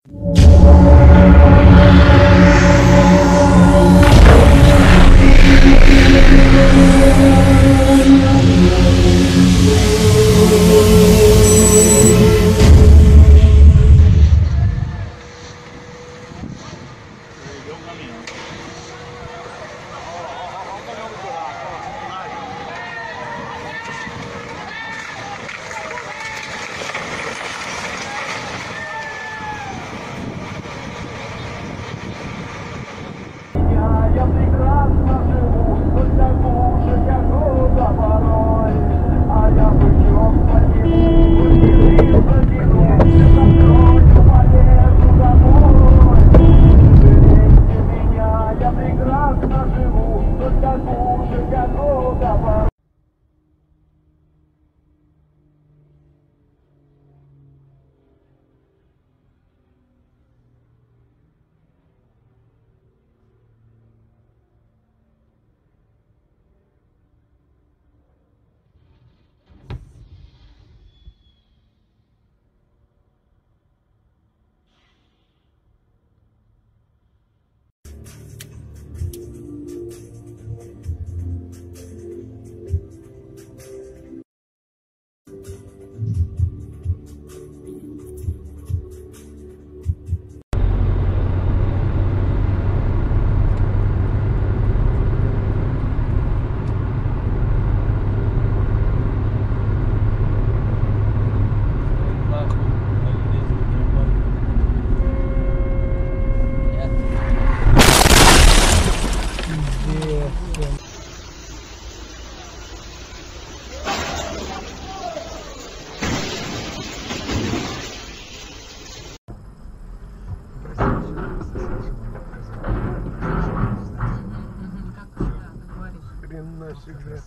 Я прекрасно живу, только хуже некуда порой. А я бычок подниму, выстрелил, затянулся, закрою, полезу домой. Жалейте меня, я прекрасно живу, только хуже некуда порой. Хрен нафиг, да.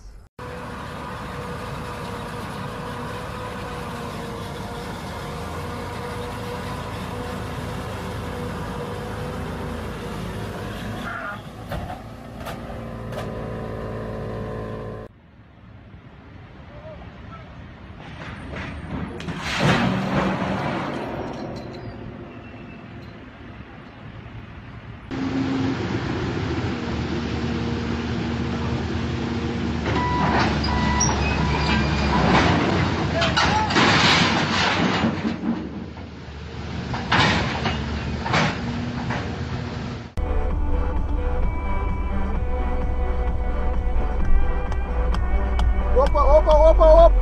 Опа, опа, опа, оп!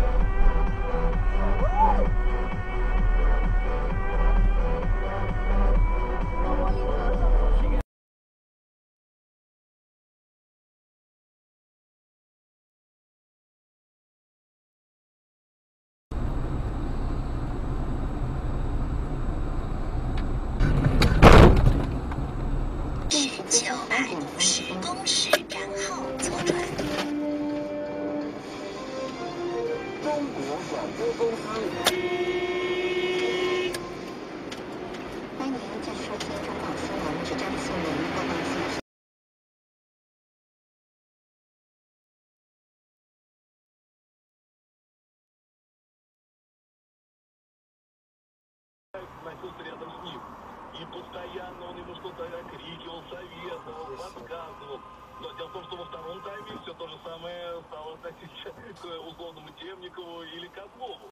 950公尺，然后左转。 中国广播公司。 欢迎继续收听中广新闻之张新闻播报信息。 Находился рядом с ним. И постоянно он ему что-то крикивал, советовал, подсказывал. Но дело в том, что во втором тайме все то же самое стало относиться к условному Темникову или Козлову.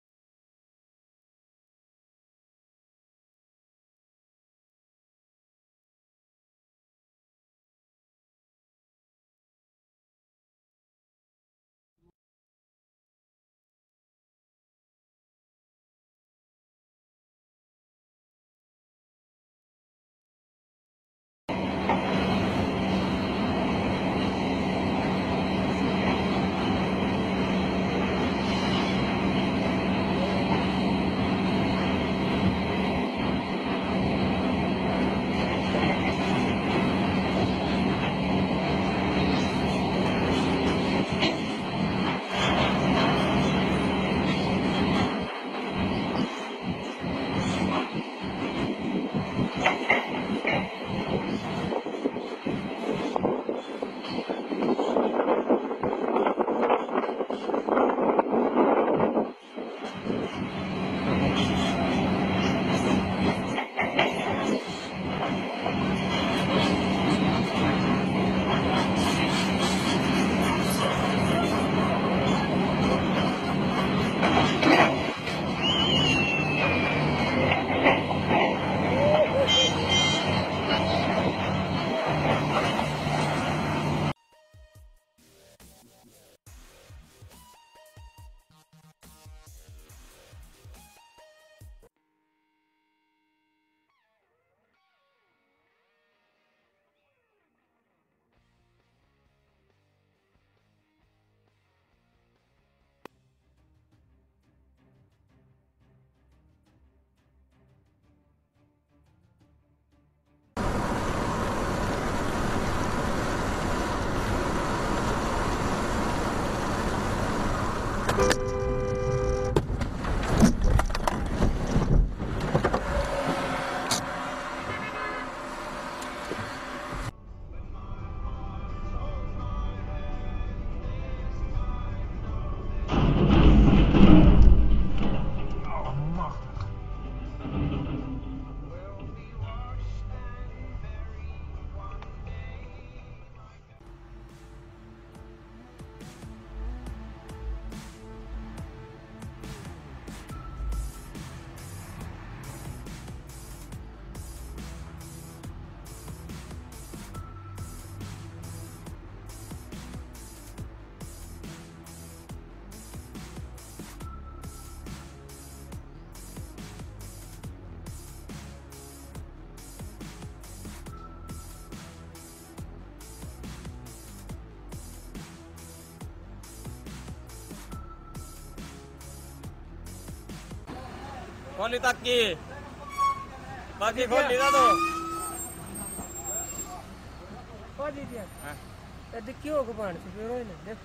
Коли таки. Таки коли да то. ओ दीदी ए देखियो को पानी से फिर होइने देख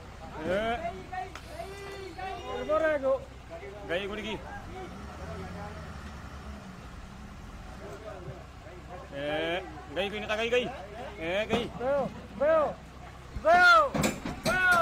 बोरा गो गई गुड़ी की गई कोई नहीं था गई गई गयो गयो गयो गयो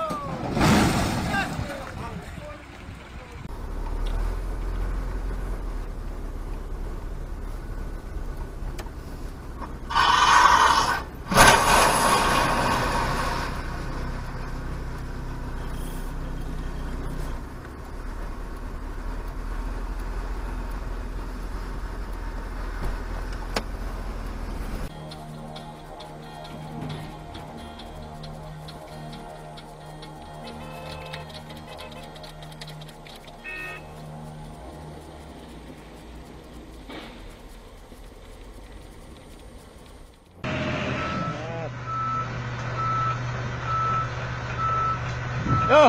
Yo.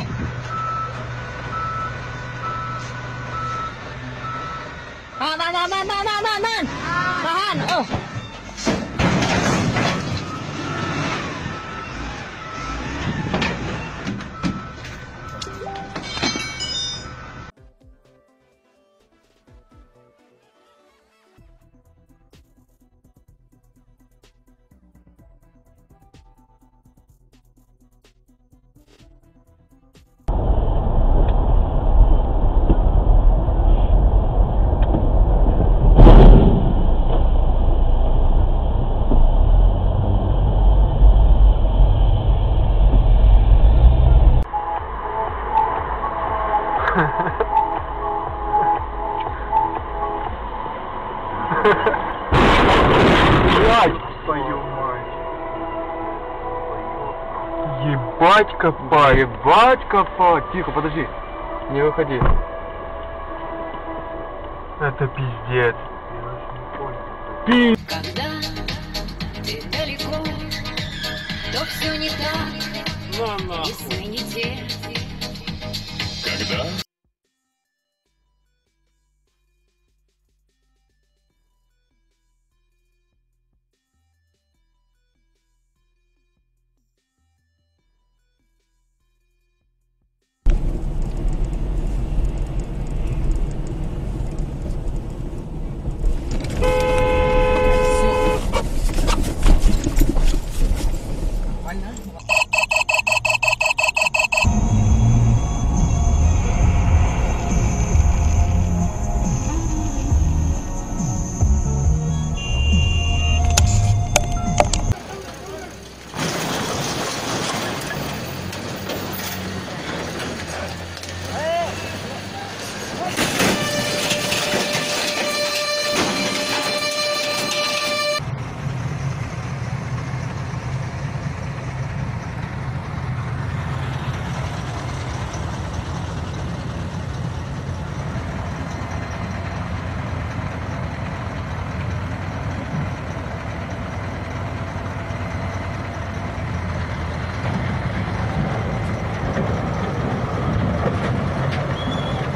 Tahan. Oh. Твою мать. Ебать копай, ебать копай. Тихо, подожди. Не выходи. Это пиздец. Когда ты далеко, то все не так, и сны не те. Когда?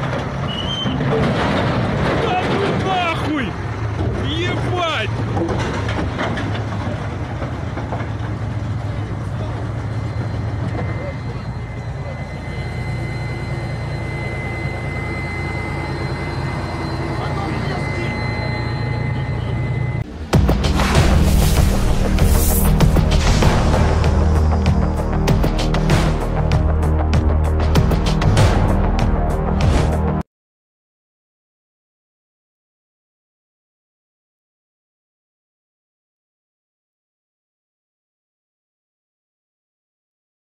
Нахуй! Ебать!